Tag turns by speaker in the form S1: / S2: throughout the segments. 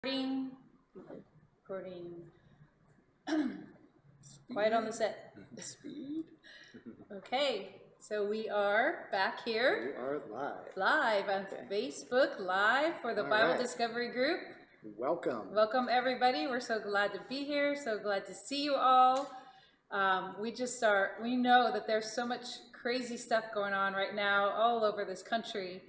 S1: Recording. Quiet on the set.
S2: Speed.
S1: Okay, so we are back here.
S2: We are live.
S1: Live on Facebook Live for the Bible Discovery Group.
S2: Welcome.
S1: Welcome everybody. We're so glad to be here. So glad to see you all. We know that there's so much crazy stuff going on right now all over this country.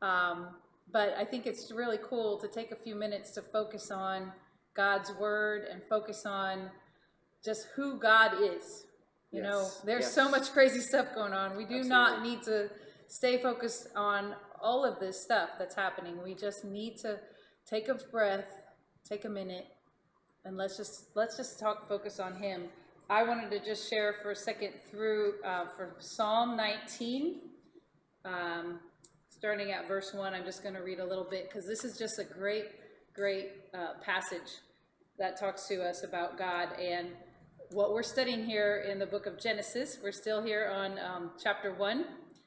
S1: But I think it's really cool to take a few minutes to focus on God's word and focus on just who God is. You know, there's so much crazy stuff going on. We do not need to stay focused on all of this stuff that's happening. We just need to take a breath, take a minute, and let's just focus on Him. I wanted to just share for a second through for Psalm 19. Starting at verse 1, I'm just going to read a little bit because this is just a great passage that talks to us about God and what we're studying here in the book of Genesis. We're still here on chapter 1.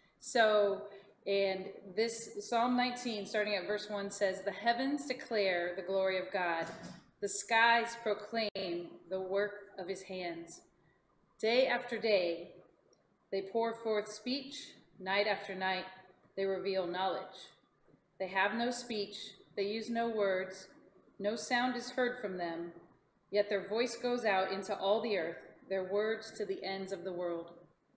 S1: So, and this Psalm 19, starting at verse 1, says, "The heavens declare the glory of God. The skies proclaim the work of His hands. Day after day, they pour forth speech. Night after night, they reveal knowledge. They have no speech, they use no words, no sound is heard from them, yet their voice goes out into all the earth, their words to the ends of the world.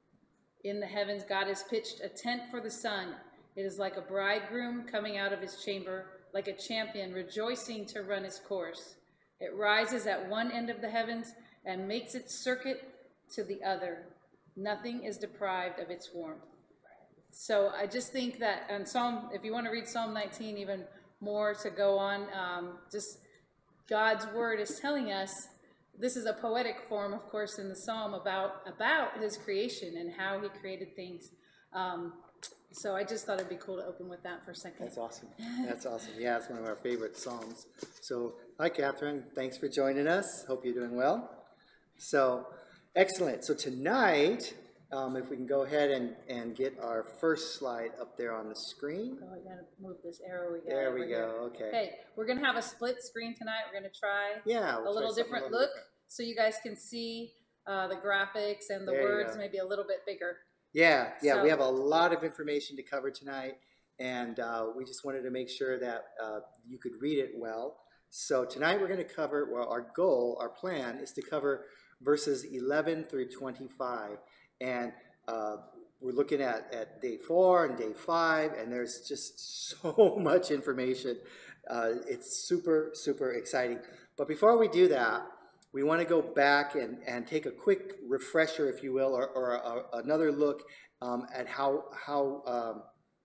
S1: In the heavens God has pitched a tent for the sun. It is like a bridegroom coming out of his chamber, like a champion rejoicing to run his course. It rises at one end of the heavens and makes its circuit to the other. Nothing is deprived of its warmth." So I just think that if you want to read Psalm 19 even more to go on, just God's word is telling us, this is a poetic form, of course, in the Psalm about His creation and how He created things. So I just thought it'd be cool to open with that for a second.
S2: That's awesome. That's awesome. Yeah, it's one of our favorite Psalms. So, hi, Catherine. Thanks for joining us. Hope you're doing well. So, excellent. So tonight, if we can go ahead and get our first slide up there on the screen.
S1: Oh, I gotta move this arrow.
S2: There we go. Okay.
S1: Okay, we're gonna have a split screen tonight. We're gonna try
S2: a
S1: little different look, so you guys can see the graphics and the words maybe a little bit bigger.
S2: Yeah. So, we have a lot of information to cover tonight, and we just wanted to make sure that you could read it well. So tonight we're going to cover, our plan is to cover verses 11 through 25. And we're looking at day 4 and day 5, and there's just so much information. It's super, super exciting. But before we do that, we want to go back and take a quick refresher, if you will, or another look at how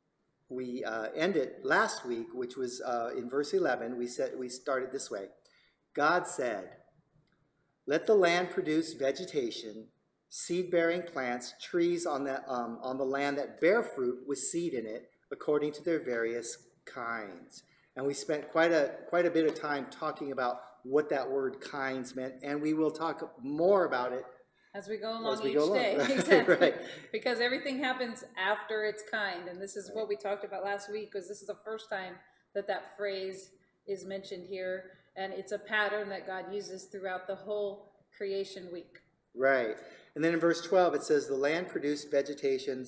S2: we ended last week, which was in verse 11. We started this way. God said, "Let the land produce vegetation, seed-bearing plants, trees on the land that bear fruit with seed in it, according to their various kinds." And we spent quite a bit of time talking about what that word "kinds" meant, and we will talk more about it
S1: as we go along each day.
S2: Right,
S1: exactly.
S2: Right.
S1: Because everything happens after its kind, and this is what we talked about last week, because this is the first time that phrase is mentioned here, and it's a pattern that God uses throughout the whole creation week.
S2: Right. And then in verse 12 it says, "The land produced vegetation,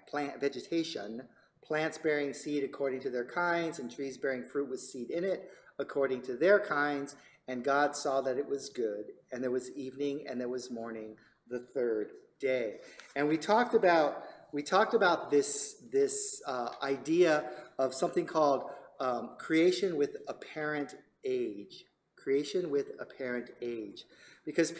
S2: plants bearing seed according to their kinds, and trees bearing fruit with seed in it according to their kinds. And God saw that it was good. And there was evening and there was morning, the third day." And we talked about this idea of something called creation with apparent age. Creation with apparent age, because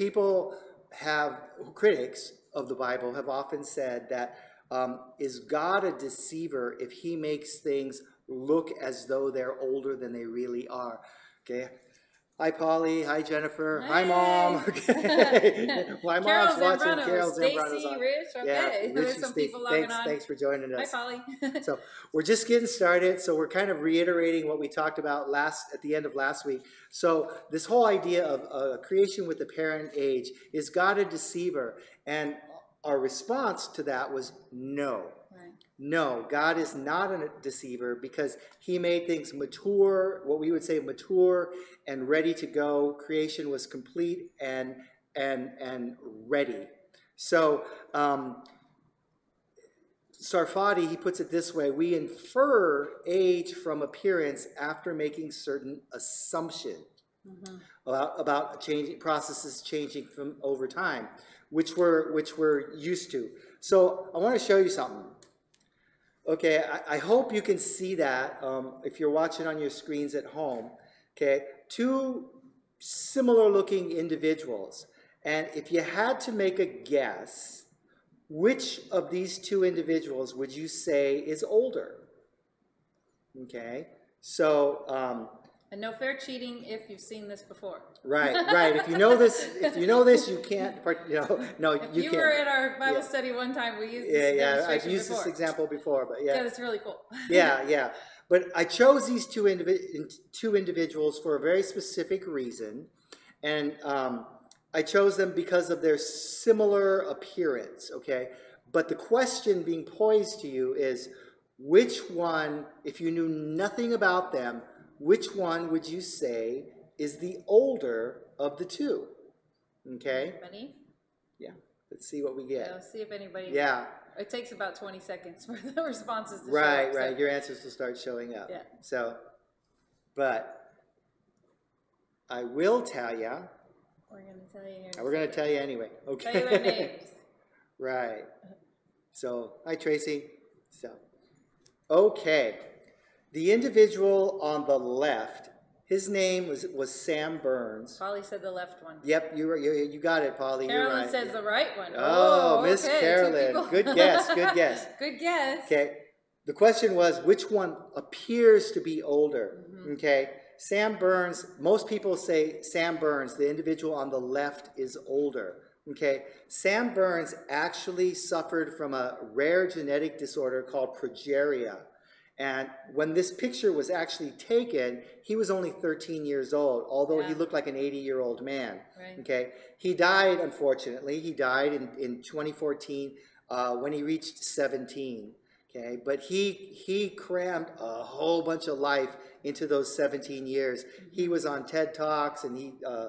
S2: critics of the Bible have often said that is God a deceiver if He makes things look as though they're older than they really are? Okay. Hi, Polly. Hi, Jennifer. Hi, Mom. Okay. My mom's watching. Carol Zambrano's on.
S1: Rich. Okay.
S2: Yeah,
S1: There's some people logging on.
S2: Thanks for joining us.
S1: Hi, Polly.
S2: So we're just getting started. So we're kind of reiterating what we talked about at the end of last week. So this whole idea of creation with apparent age, is God a deceiver? And our response to that was no.
S1: Right.
S2: No, God is not a deceiver because he made things mature, what we would say mature and ready to go. Creation was complete and ready. So Sarfati, he puts it this way: we infer age from appearance after making certain assumptions about changing processes changing from over time, which we're used to. So I want to show you something. Okay, I hope you can see that if you're watching on your screens at home. Okay, two similar looking individuals. And if you had to make a guess, which of these two individuals would you say is older? Okay, so
S1: And no fair cheating if you've seen this before.
S2: right. If you know this, you can't. No, you
S1: You
S2: can't.
S1: were at our Bible study one time. We used this
S2: I've
S1: demonstration
S2: used
S1: before.
S2: this example before, but yeah.
S1: Yeah, that's really cool.
S2: Yeah. But I chose these two individuals for a very specific reason, and I chose them because of their similar appearance. Okay, but the question being posed to you is, which one, if you knew nothing about them, which one would you say is the older of the two? Okay.
S1: Anybody?
S2: Yeah. Let's see what we get.
S1: Yeah, let's see if anybody.
S2: Yeah.
S1: It takes about 20 seconds for the responses to show
S2: Right.
S1: up. So.
S2: Your answers will start showing up.
S1: Yeah.
S2: So, but I will tell you.
S1: We're going to tell you here.
S2: We're going to tell you anyway. Okay.
S1: Tell you their names.
S2: Right. So, hi Tracy. So, okay. The individual on the left, his name was Sam Burns.
S1: Polly said the left one.
S2: Yep, you got it, Polly.
S1: Carolyn
S2: You're right.
S1: says the right one.
S2: Oh, Miss
S1: okay,
S2: Carolyn. Good guess. Good guess.
S1: Good guess.
S2: Okay. The question was, which one appears to be older? Okay. Sam Burns, most people say Sam Burns, the individual on the left, is older. Okay. Sam Burns actually suffered from a rare genetic disorder called progeria. And when this picture was actually taken, he was only 13 years old, although he looked like an 80-year-old man.
S1: Right.
S2: Okay. He died, unfortunately. He died in 2014 when he reached 17. Okay. But he crammed a whole bunch of life into those 17 years. He was on TED Talks, and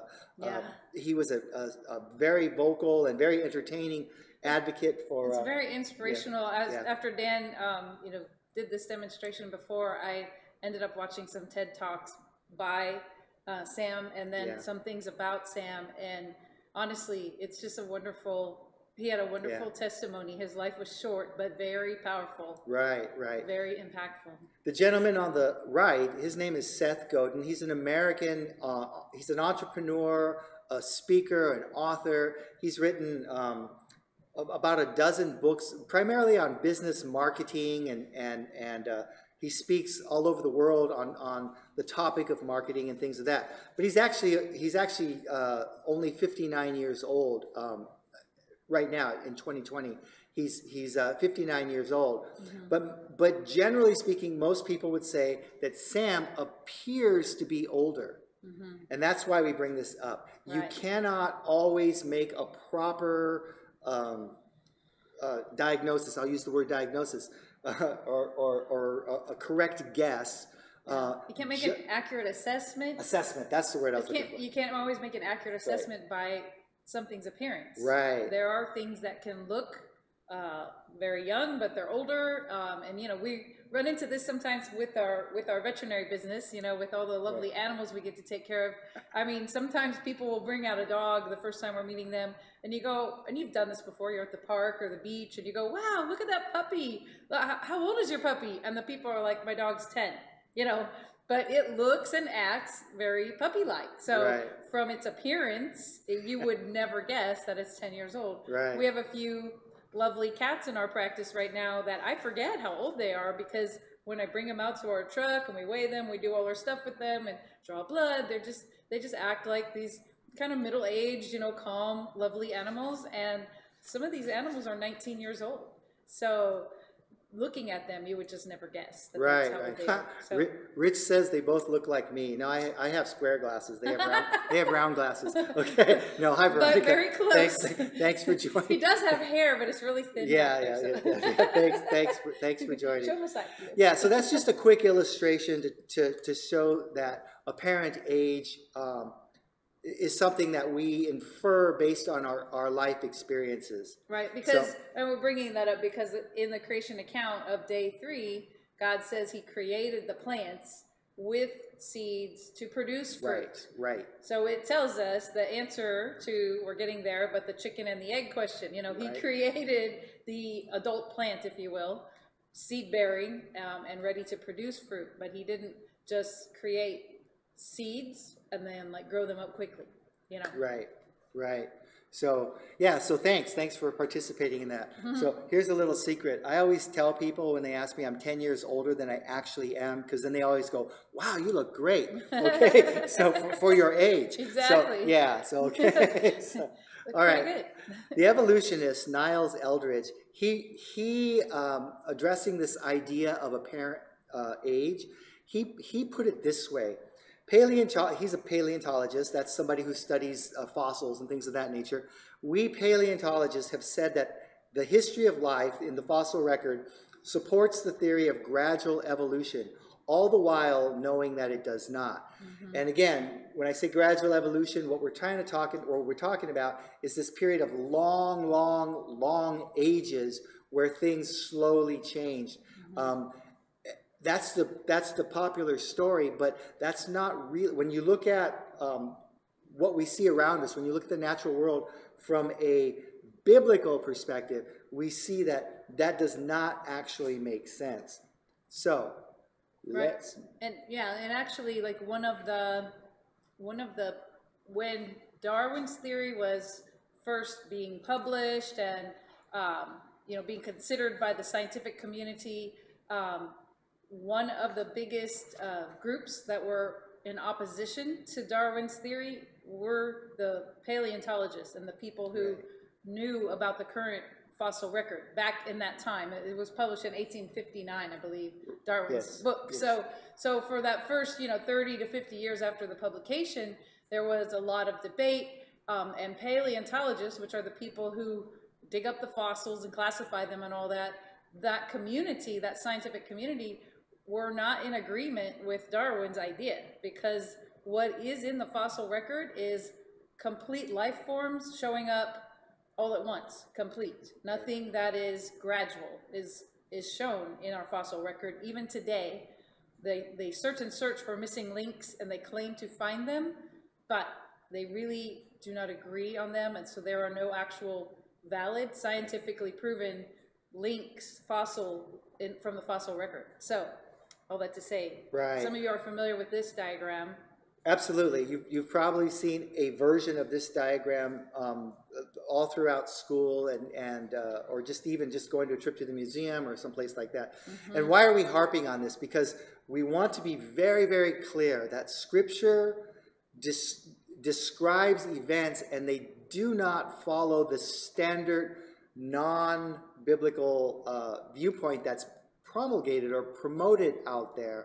S2: he was a very vocal and very entertaining advocate for.
S1: It's very inspirational.
S2: Yeah.
S1: After Dan, did this demonstration before, I ended up watching some TED Talks by Sam, and then some things about Sam, and honestly, it's just he had a wonderful testimony. His life was short, but very powerful.
S2: Right.
S1: Very impactful.
S2: The gentleman on the right, his name is Seth Godin. He's an American, he's an entrepreneur, a speaker, an author. He's written about a dozen books, primarily on business marketing, and he speaks all over the world on the topic of marketing and things of that. But he's actually only 59 years old right now in 2020. He's 59 years old. But generally speaking, most people would say that Sam appears to be older. And that's why we bring this up.
S1: Right.
S2: You cannot always make a proper diagnosis. I'll use the word diagnosis, or a correct guess.
S1: You can't make an accurate assessment.
S2: That's the word I was looking for.
S1: You can't always make an accurate assessment by something's appearance.
S2: Right.
S1: There are things that can look very young, but they're older. And we run into this sometimes with our veterinary business. With all the lovely animals we get to take care of. I mean, sometimes people will bring out a dog the first time we're meeting them, and you go, and you've done this before. You're at the park or the beach, and you go, "Wow, look at that puppy! How old is your puppy?" And the people are like, "My dog's 10." But it looks and acts very puppy-like. So from its appearance, you would never guess that it's 10 years old.
S2: Right.
S1: We have a few lovely cats in our practice right now that I forget how old they are, because when I bring them out to our truck and we weigh them, we do all our stuff with them and draw blood, they just act like these kind of middle-aged, calm, lovely animals. And some of these animals are 19 years old. So looking at them, you would just never guess that
S2: Right,
S1: that's how
S2: right.
S1: they are. So,
S2: Rich says they both look like me. No, I have square glasses. They have round, they have round glasses. Okay. No, hi, Veronica.
S1: but very close.
S2: Thanks for
S1: He
S2: joining.
S1: does have hair, but it's really thin.
S2: Yeah,
S1: back
S2: yeah,
S1: there,
S2: yeah,
S1: so.
S2: yeah. Thanks for joining.
S1: Show 'em a side.
S2: Yeah, so that's just a quick illustration to show that apparent age is something that we infer based on our life experiences.
S1: Right, because, and we're bringing that up because in the creation account of day 3, God says he created the plants with seeds to produce fruit.
S2: Right.
S1: So it tells us the answer to, we're getting there, but the chicken and the egg question, you know, he created the adult plant, if you will, seed bearing and ready to produce fruit, but he didn't just create seeds and then like grow them up quickly, you know.
S2: Right. So yeah, so thanks for participating in that. So here's a little secret. I always tell people when they ask me, I'm 10 years older than I actually am, because then they always go, wow, you look great. Okay, so for your age.
S1: Exactly.
S2: So yeah, so okay. So, all right.
S1: Good.
S2: The evolutionist Niles Eldredge, he addressing this idea of apparent age, he put it this way. He's a paleontologist. That's somebody who studies fossils and things of that nature. We paleontologists have said that the history of life in the fossil record supports the theory of gradual evolution, all the while knowing that it does not. And again, when I say gradual evolution, what we're talking about is this period of long ages where things slowly change. That's the popular story, but that's not real. When you look at what we see around us, when you look at the natural world from a biblical perspective, we see that does not actually make sense. So let's
S1: and actually, like one of the when Darwin's theory was first being published and you know, being considered by the scientific community. One of the biggest groups that were in opposition to Darwin's theory were the paleontologists and the people who knew about the current fossil record back in that time. It was published in 1859, I believe, Darwin's book.
S2: Yes.
S1: So for that first, you know, 30 to 50 years after the publication, there was a lot of debate, and paleontologists, which are the people who dig up the fossils and classify them and all that, that community, that scientific community, were not in agreement with Darwin's idea, because what is in the fossil record is complete life forms showing up all at once, complete. Nothing that is gradual is shown in our fossil record. Even today, they search for missing links and they claim to find them, but they really do not agree on them, and so there are no actual valid, scientifically proven links from the fossil record. So all that to say, some of you are familiar with this diagram.
S2: Absolutely. You've probably seen a version of this diagram all throughout school and or just going to a trip to the museum or someplace like that. And why are we harping on this? Because we want to be very, very clear that Scripture describes events and they do not follow the standard non-biblical viewpoint that's promulgated or promoted out there.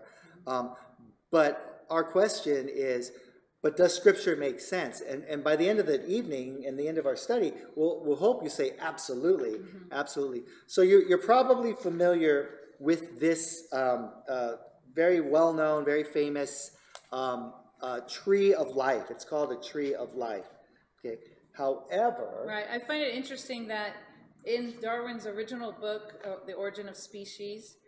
S2: But our question is, but does Scripture make sense? And by the end of the evening and the end of our study, we'll hope you say absolutely, absolutely. So you're probably familiar with this very well-known, very famous tree of life. It's called a tree of life. Okay. However,
S1: right, I find it interesting that in Darwin's original book, The Origin of Species,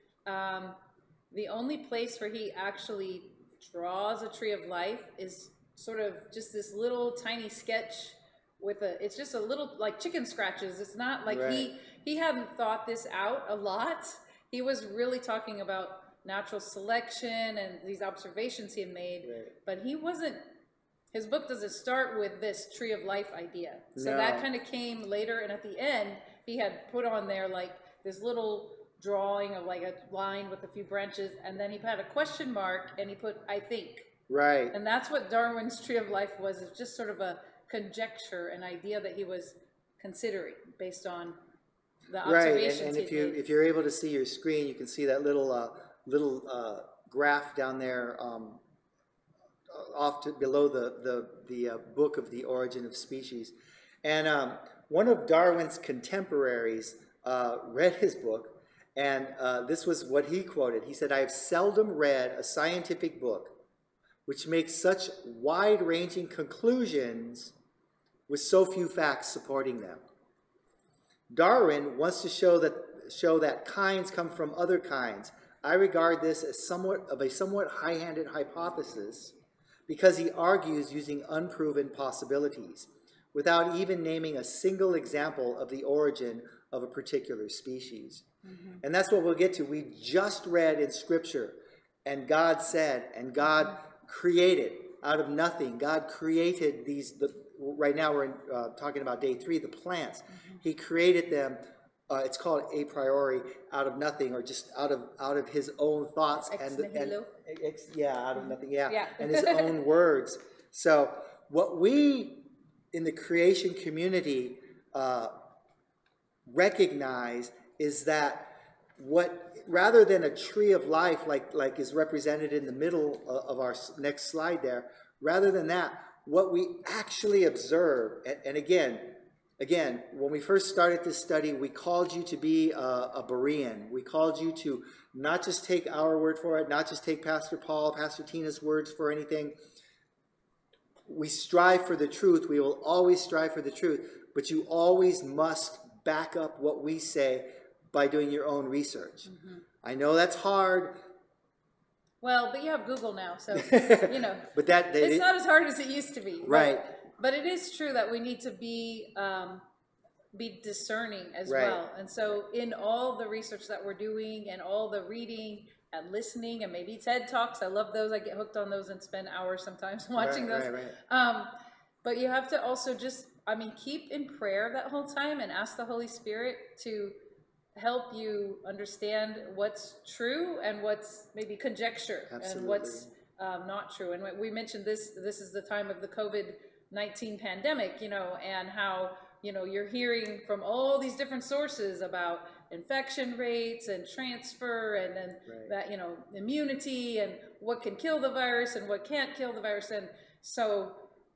S1: the only place where he actually draws a tree of life is sort of just this little tiny sketch with it's just a little like chicken scratches. It's not like he hadn't thought this out a lot. He was really talking about natural selection and these observations he had made, but his book doesn't start with this tree of life idea. So that kind of came later, and at the end, he had put on there like this little drawing of like a line with a few branches, and then he had a question mark, and he put, I think.
S2: Right.
S1: And that's what Darwin's tree of life was. It's just sort of a conjecture, an idea that he was considering based on the
S2: Right,
S1: observations
S2: and
S1: he
S2: if
S1: made.
S2: you're able to see your screen, you can see that little graph down there off to below the book of The Origin of Species. And one of Darwin's contemporaries read his book, and this was what he quoted. He said, "I have seldom read a scientific book which makes such wide-ranging conclusions with so few facts supporting them. Darwin wants to show that kinds come from other kinds. I regard this as somewhat high-handed hypothesis because he argues using unproven possibilities without even naming a single example of the origin of a particular species." And that's what we'll get to. We just read in Scripture, and God said, and God created out of nothing. God created right now we're talking about day 3, the plants. He created them. It's called a priori, out of nothing, or just out of his own thoughts out of nothing, and his own words. So what we in the creation community recognize is that rather than a tree of life like is represented in the middle of our next slide there, rather than that, what we actually observe, and again, when we first started this study, we called you to be a Berean. We called you to not just take our word for it, not just take Pastor Paul, Pastor Tina's words for anything. We strive for the truth. We will always strive for the truth, but you always must back up what we say by doing your own research. I know that's hard.
S1: Well, but you have Google now, so, you know.
S2: But
S1: it's not as hard as it used to be.
S2: Right.
S1: But it is true that we need to be discerning as well. And so in all the research that we're doing and all the reading and listening and maybe TED Talks, I love those. I get hooked on those and spend hours sometimes watching those. But you have to also just, keep in prayer that whole time and ask the Holy Spirit to help you understand what's true and what's maybe conjecture. Absolutely. And what's not true. And we mentioned this is the time of the COVID-19 pandemic, and how, you're hearing from all these different sources about infection rates and transfer and then that, immunity and what can kill the virus and what can't kill the virus. And so,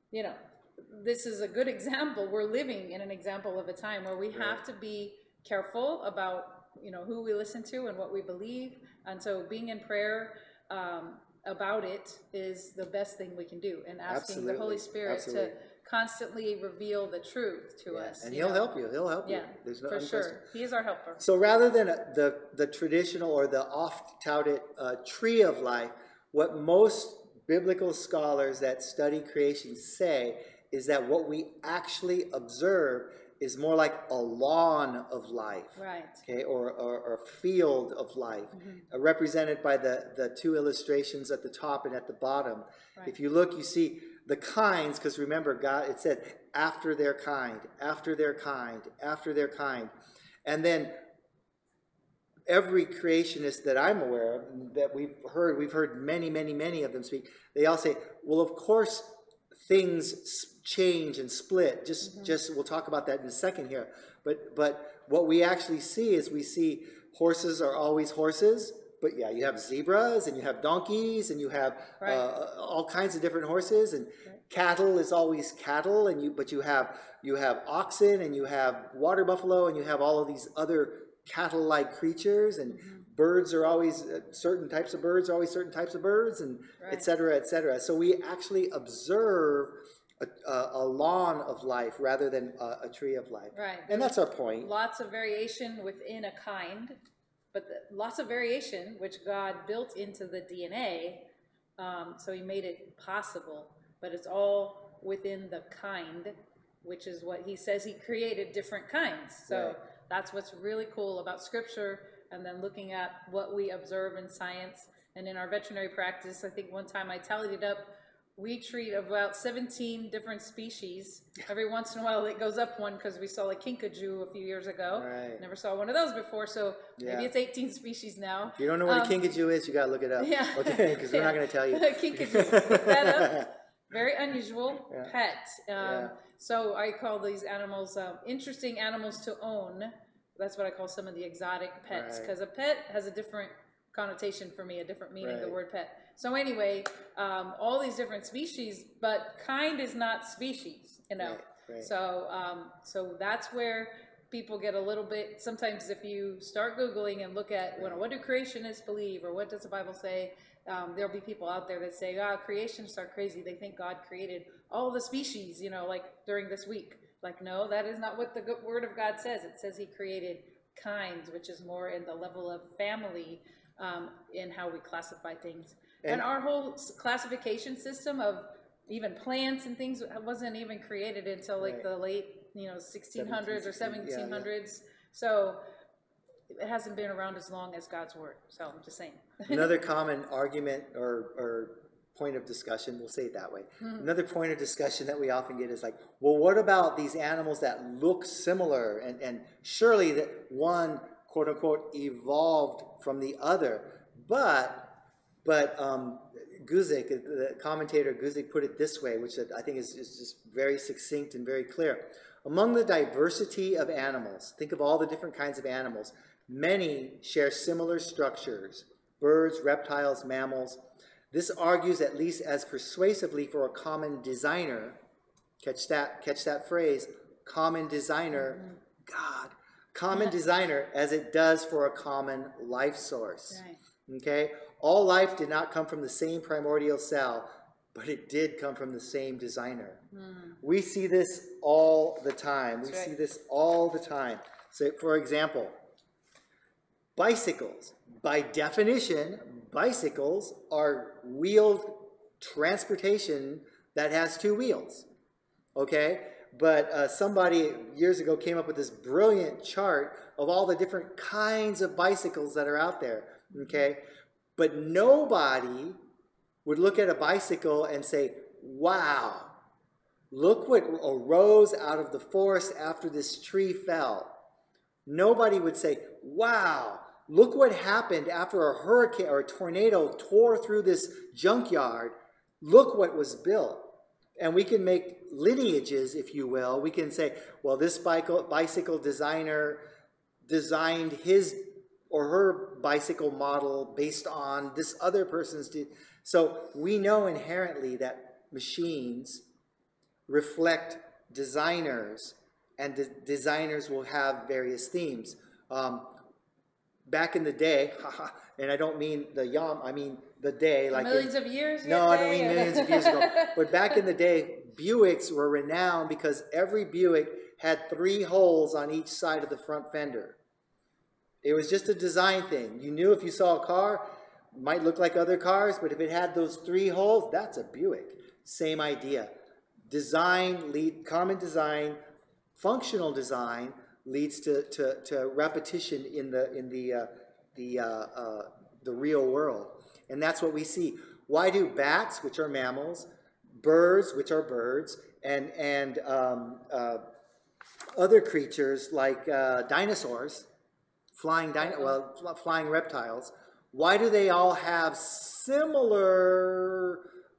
S1: this is a good example. We're living in an example of a time where we have to be careful about, who we listen to and what we believe. And so being in prayer about it is the best thing we can do, and asking the Holy Spirit to constantly reveal the truth to us.
S2: And he'll help you. He'll help you.
S1: There's no, for sure. He is our helper.
S2: So rather than the traditional or the oft-touted tree of life, what most biblical scholars that study creation say is that what we actually observe is more like a lawn of life, okay, or a field of life, represented by the two illustrations at the top and at the bottom. If you look, you see the kinds, because remember, God, it said, after their kind, after their kind, after their kind. And then every creationist that I'm aware of, that we've heard many, many, many of them speak, they all say, well, of course, things change and split. Just we'll talk about that in a second here. But what we actually see is we see horses are always horses. But yeah, you have zebras and you have donkeys and you have all kinds of different horses, and cattle is always cattle, but you have oxen and you have water buffalo and you have all of these other cattle-like creatures, and birds are always certain types of birds, and et cetera, et cetera. So we actually observe a lawn of life rather than a tree of life. And that's our point.
S1: Lots of variation within a kind, but lots of variation, which God built into the DNA, so he made it possible, but it's all within the kind, which is what he says he created different kinds. So that's what's really cool about Scripture, and then looking at what we observe in science and in our veterinary practice. I think one time I tallied it up, we treat about 17 different species. Every once in a while it goes up one because we saw a kinkajou a few years ago. Never saw one of those before, so maybe it's 18 species now.
S2: If you don't know what a kinkajou is, you got to look it up. Okay, because we're not going to tell you.
S1: Kinkajou, look that up. Very unusual pet. So I call these animals interesting animals to own. that's what I call some of the exotic pets,
S2: Right.
S1: because a pet has a different connotation for me, a different meaning, the
S2: Right.
S1: word pet. So anyway, all these different species, but kind is not species, you know.
S2: Right, right.
S1: So that's where people get a little bit, sometimes if you start Googling and look at, what do creationists believe, or what does the Bible say, there'll be people out there that say, creationists are crazy. They think God created all the species, you know, like during this week. Like, no, that is not what the word of God says. It says he created kinds, which is more in the level of family, in how we classify things. And our whole classification system of even plants and things wasn't even created until like
S2: Right.
S1: the late, 1600s or 1700s.
S2: Yeah.
S1: So it hasn't been around as long as God's word. So I'm just saying.
S2: Another common argument or point of discussion, we'll say it that way. Another point of discussion that we often get is like, well, what about these animals that look similar? And surely that one, quote unquote, evolved from the other. But Guzik, the commentator Guzik, put it this way, which I think is just very succinct and very clear. Among the diversity of animals, think of all the different kinds of animals, many share similar structures, birds, reptiles, mammals. This argues at least as persuasively for a common designer, catch that phrase, common designer, God, common designer, as it does for a common life source.
S1: Right.
S2: Okay? All life did not come from the same primordial cell, but it did come from the same designer. We see this all the time. We see this all the time. So, for example, bicycles. By definition, bicycles are wheeled transportation that has two wheels. Okay? But somebody years ago came up with this brilliant chart of all the different kinds of bicycles that are out there. Okay? But nobody would look at a bicycle and say, wow, look what arose out of the forest after this tree fell. Nobody would say, wow, look what happened after a hurricane or a tornado tore through this junkyard. Look what was built. And we can make lineages, if you will. We can say, well, this bicycle designer designed his or her bicycle model based on this other person's. So we know inherently that machines reflect designers, and designers will have various themes. Back in the day, and I don't mean the yom, I mean the day. Like
S1: millions of years?
S2: No, I don't mean millions of years ago. But back in the day, Buicks were renowned because every Buick had 3 holes on each side of the front fender. It was just a design thing. You knew if you saw a car, it might look like other cars, but if it had those 3 holes, that's a Buick. Same idea. Common design, functional design leads to repetition in the real world. And that's what we see. Why do bats, which are mammals, birds, which are birds, and other creatures like dinosaurs, flying reptiles, why do they all have similar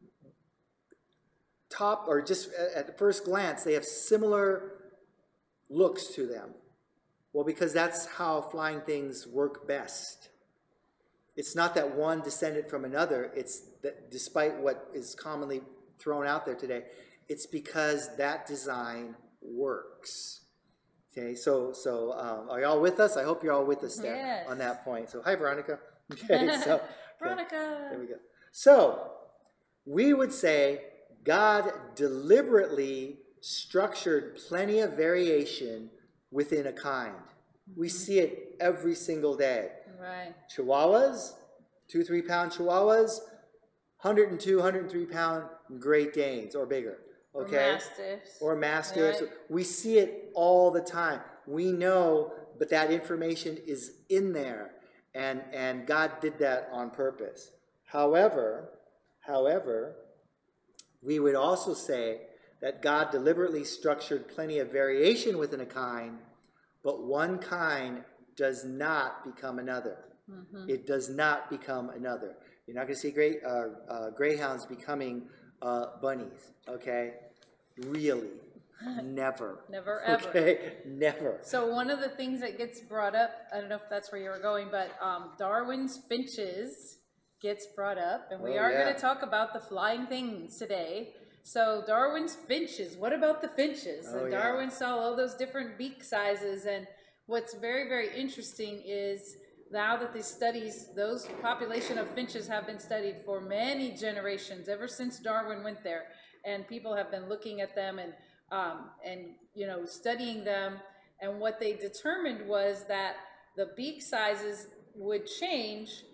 S2: top, or just at first glance, they have similar looks to them? Well, because that's how flying things work best. It's not that one descended from another. It's that, despite what is commonly thrown out there today, it's because that design works. Okay, so are y'all with us? I hope you're all with us there.
S1: Yes.
S2: On that point. So hi, Veronica. Okay, so
S1: Veronica.
S2: there we go. So we would say God deliberately structured plenty of variation within a kind. We see it every single day.
S1: Right.
S2: Chihuahuas, 2-3 pound Chihuahuas, 102, 103 pound Great Danes or bigger. Okay?
S1: Or Mastiffs.
S2: Or Mastiffs.
S1: Right.
S2: We see it all the time. We know, but that information is in there. And God did that on purpose. However, we would also say that God deliberately structured plenty of variation within a kind, but one kind does not become another. Mm-hmm. It does not become another. You're not going to see greyhounds becoming bunnies, okay? Really. Never.
S1: Never, ever.
S2: Okay, never.
S1: So one of the things that gets brought up, I don't know if that's where you were going, but Darwin's finches gets brought up, and we are going to talk about the flying things today. So Darwin's finches, what about the finches? And Darwin saw all those different beak sizes, and what's very, very interesting is now that these studies, those population of finches have been studied for many generations, ever since Darwin went there, and people have been looking at them and you know, studying them, and what they determined was that the beak sizes would change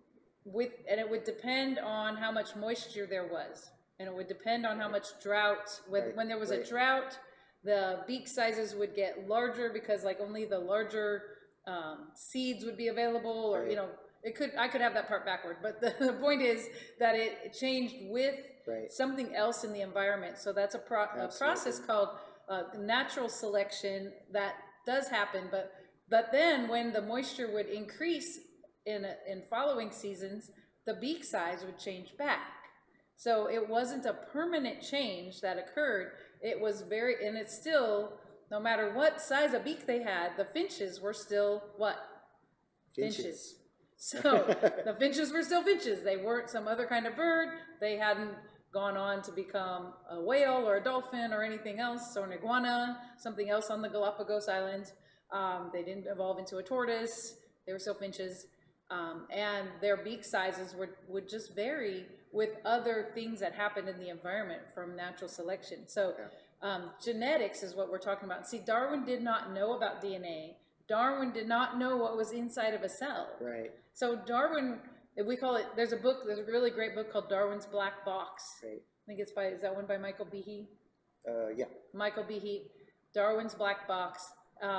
S1: and it would depend on how much moisture there was, and it would depend on how much drought. When there was a drought, the beak sizes would get larger because like only the larger seeds would be available, or you know, I could have that part backward, but the point is that it changed with something else in the environment. So that's a process called natural selection that does happen, but then when the moisture would increase in following seasons, the beak size would change back. So it wasn't a permanent change that occurred. It was and it's still, no matter what size of beak they had, the finches were still what? Finches. So the finches were still finches. They weren't some other kind of bird. They hadn't gone on to become a whale or a dolphin or anything else, or an iguana, something else on the Galapagos Islands. They didn't evolve into a tortoise. They were still finches. And their beak sizes would just vary with other things that happened in the environment from natural selection. So genetics is what we're talking about. See, Darwin did not know about DNA. Darwin did not know what was inside of a cell.
S2: Right.
S1: So Darwin, we call it, there's a really great book called Darwin's Black Box.
S2: Right.
S1: I think it's is that one by Michael Behe?
S2: Yeah.
S1: Michael Behe, Darwin's Black Box.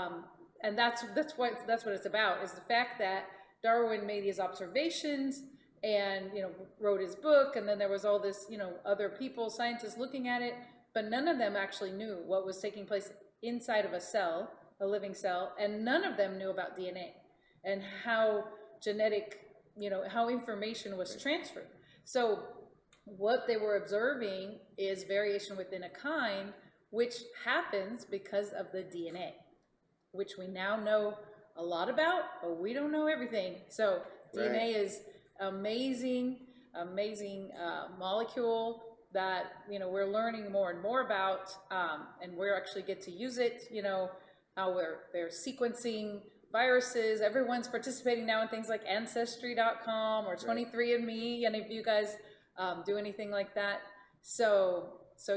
S1: And that's what it's about, is the fact that Darwin made his observations and, you know, wrote his book, and then there was all this, you know, other people, scientists looking at it, but none of them actually knew what was taking place inside of a cell, a living cell, and none of them knew about DNA and how how information was transferred. So what they were observing is variation within a kind, which happens because of the DNA, which we now know a lot about, but we don't know everything. So DNA is amazing molecule that, you know, we're learning more and more about, and we actually get to use it, you know, how they're sequencing viruses. Everyone's participating now in things like Ancestry.com or 23andMe. Any of you guys do anything like that? So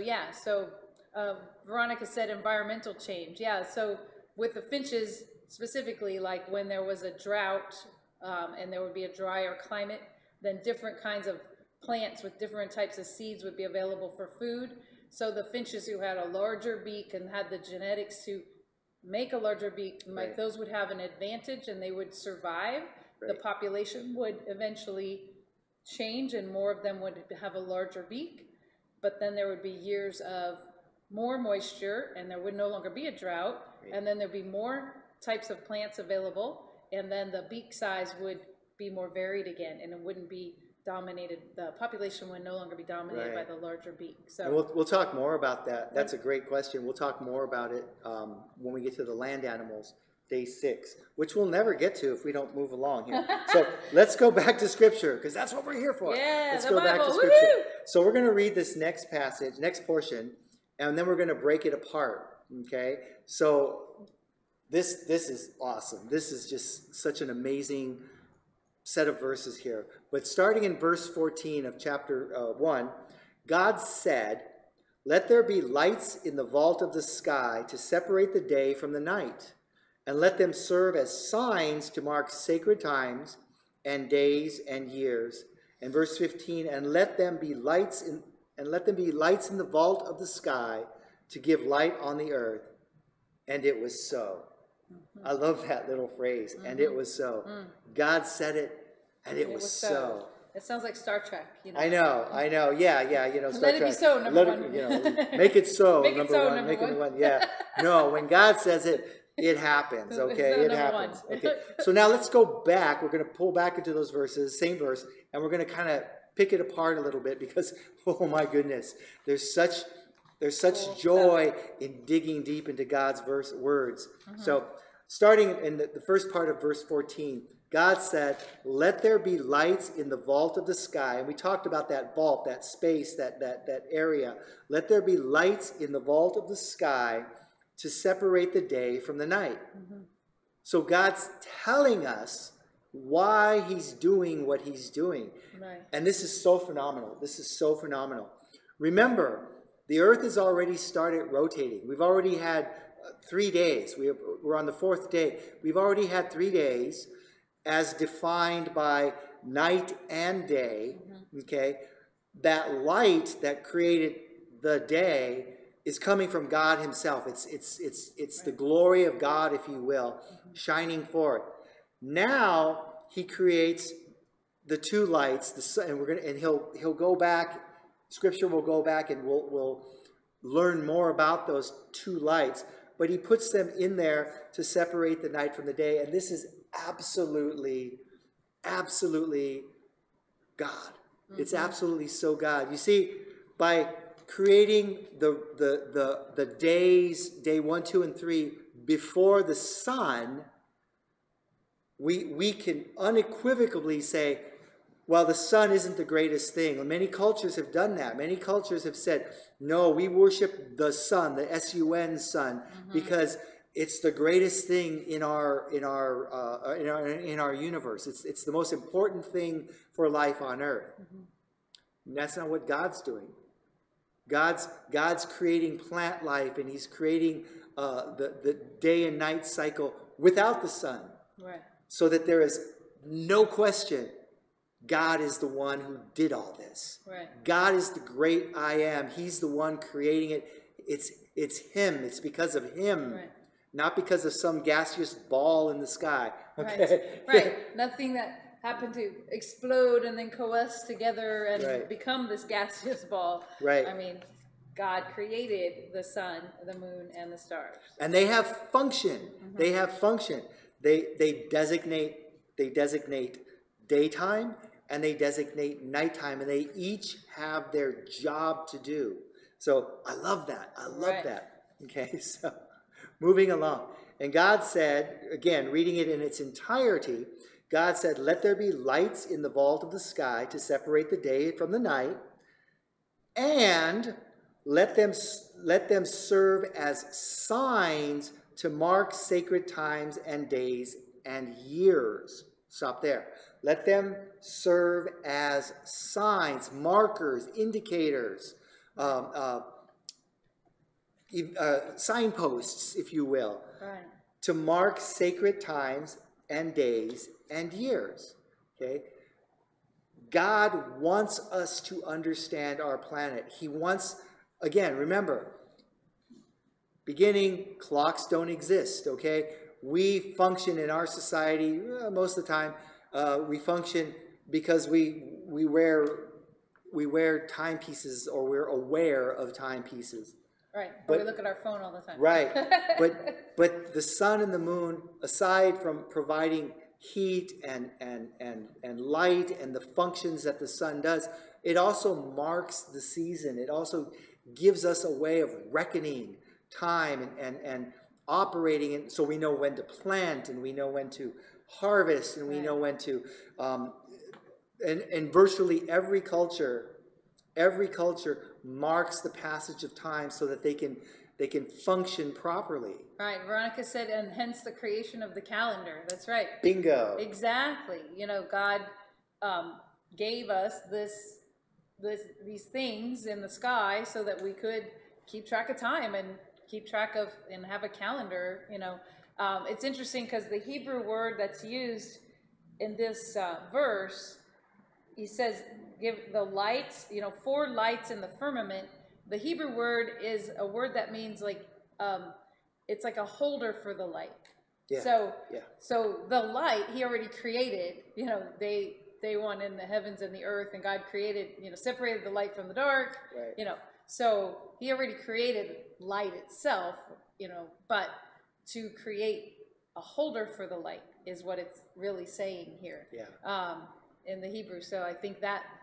S1: Veronica said environmental change. Yeah, so with the finches specifically, like when there was a drought and there would be a drier climate, then different kinds of plants with different types of seeds would be available for food. So the finches who had a larger beak and had the genetics to make a larger beak, those would have an advantage and they would survive. The population would eventually change and more of them would have a larger beak, but then there would be years of more moisture and there would no longer be a drought, and then there'd be more types of plants available, and then the beak size would be more varied again, and it wouldn't be dominated, the population would no longer be dominated by the larger beak. So
S2: and we'll talk more about that. That's a great question. We'll talk more about it when we get to the land animals, day 6, which we'll never get to if we don't move along here. So let's go back to Scripture, because that's what we're here for.
S1: Yeah,
S2: let's
S1: the
S2: go
S1: Bible.
S2: back to Scripture. So we're going to read this next passage, next portion, and then we're going to break it apart. Okay? So this is awesome. This is just such an amazing set of verses here. But starting in verse 14 of chapter 1, God said, "Let there be lights in the vault of the sky to separate the day from the night, and let them serve as signs to mark sacred times and days and years." And verse 15, "And let them be lights in the vault of the sky to give light on the earth." And it was so. I love that little phrase. And it was so. God said it, and it was so.
S1: It sounds like Star Trek, you know.
S2: I know. Yeah, you know, Star
S1: Let it
S2: Trek.
S1: be so, number one.
S2: You know, make it so,
S1: Make it
S2: number
S1: so,
S2: one.
S1: number
S2: Make it
S1: one.
S2: one. Yeah. No, when God says it, it happens. Okay,
S1: So
S2: it
S1: number
S2: happens.
S1: one.
S2: Okay. So now let's go back. We're going to pull back into those verses, same verse, and we're going to kind of pick it apart a little bit because, oh my goodness, there's such There's such
S1: Cool
S2: joy in digging deep into God's words. So starting in the first part of verse 14, God said, let there be lights in the vault of the sky. And we talked about that vault, that space, that area. Let there be lights in the vault of the sky to separate the day from the night. So God's telling us why he's doing what he's doing.
S1: Right.
S2: And this is so phenomenal. This is so phenomenal. Remember, the earth has already started rotating. We've already had 3 days. We're on the 4th day. We've already had 3 days as defined by night and day. Okay? That light that created the day is coming from God himself. It's the glory of God, if you will, shining forth. Now he creates the 2 lights, the sun, and he'll go back. Scripture will go back and we'll learn more about those 2 lights. But he puts them in there to separate the night from the day, and this is absolutely God. It's absolutely so God. You see, by creating the days, day 1, 2, and 3, before the sun, we can unequivocally say, well, the sun isn't the greatest thing. Many cultures have done that. Many cultures have said, no, we worship the sun, the S-U-N sun, because it's the greatest thing in our universe. It's the most important thing for life on earth. And that's not what God's doing. God's creating plant life, and he's creating the day and night cycle without the sun.
S1: Right.
S2: So that there is no question God is the one who did all this.
S1: Right.
S2: God is the great I am. He's the one creating it. It's him. It's because of him.
S1: Right.
S2: Not because of some gaseous ball in the sky. Okay?
S1: Right. Right. Nothing that happened to explode and then coalesce together and
S2: Right.
S1: become this gaseous ball.
S2: Right.
S1: I mean, God created the sun, the moon, and the stars.
S2: And they have function. They have function. They designate daytime and they designate nighttime, and they each have their job to do. So I love that. I love
S1: Right.
S2: that. Okay, so moving along. And God said, again, reading it in its entirety, God said, let there be lights in the vault of the sky to separate the day from the night, and let them serve as signs to mark sacred times and days and years. Stop there. Let them serve as signs, markers, indicators, signposts, if you will,
S1: Right.
S2: to mark sacred times and days and years. Okay? God wants us to understand our planet. He wants, again, remember, beginning, clocks don't exist, okay? We function in our society, most of the time, we function because we wear timepieces, or we're aware of timepieces.
S1: Right.
S2: But-
S1: we look at our phone all the time.
S2: Right. But the sun and the moon, aside from providing heat and light and the functions that the sun does, it also marks the season. It also gives us a way of reckoning time and operating, and so we know when to plant, and we know when to harvest, and we
S1: Right.
S2: know when to and virtually every culture marks the passage of time so that they can function properly.
S1: Right. Veronica said, and hence the creation of the calendar. That's right.
S2: Bingo.
S1: Exactly. You know, God gave us these things in the sky so that we could keep track of time and keep track of and have a calendar. You know, it's interesting because the Hebrew word that's used in this verse, he says, give the lights, you know, 4 lights in the firmament. The Hebrew word is a word that means like, it's like a holder for the light.
S2: Yeah.
S1: So, so the light he already created, you know, day 1 in the heavens and the earth, and God created, you know, separated the light from the dark,
S2: Right.
S1: you know, so he already created light itself, you know, but to create a holder for the light is what it's really saying here.
S2: Yeah.
S1: In the Hebrew. So I think that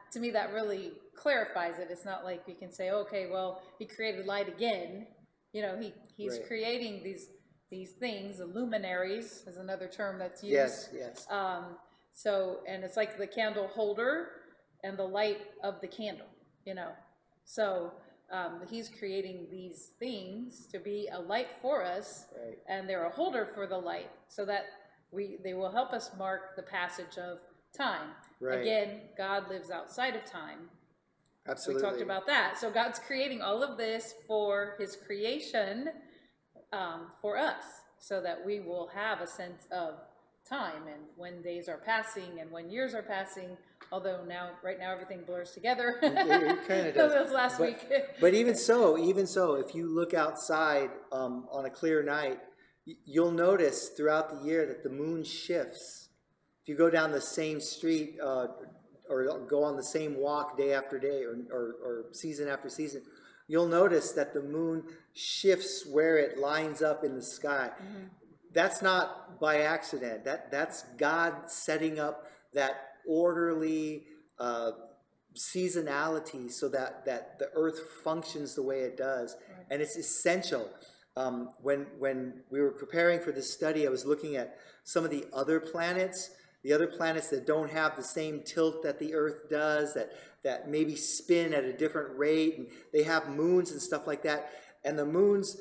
S1: to me, that really clarifies it. It's not like we can say, okay, well, he created light again. You know, he's
S2: Right.
S1: creating these things. The luminaries is another term that's used.
S2: Yes, yes.
S1: So, and it's like the candle holder and the light of the candle, you know. So he's creating these things to be a light for us,
S2: Right.
S1: and they're a holder for the light, so that they will help us mark the passage of time.
S2: Right.
S1: Again, God lives outside of time.
S2: Absolutely.
S1: We talked about that. So God's creating all of this for his creation, for us, so that we will have a sense of time and when days are passing and when years are passing. Although right now everything blurs together.
S2: It kind of does.
S1: That was last
S2: but,
S1: week.
S2: But even so, if you look outside on a clear night, you'll notice throughout the year that the moon shifts. If you go down the same street or go on the same walk day after day or season after season, you'll notice that the moon shifts where it lines up in the sky. Mm-hmm. That's not by accident. That's God setting up that orderly seasonality so that the earth functions the way it does. Right. And it's essential. When we were preparing for this study, I was looking at some of the other planets that don't have the same tilt that the earth does, that maybe spin at a different rate, and they have moons and stuff like that. And the moons,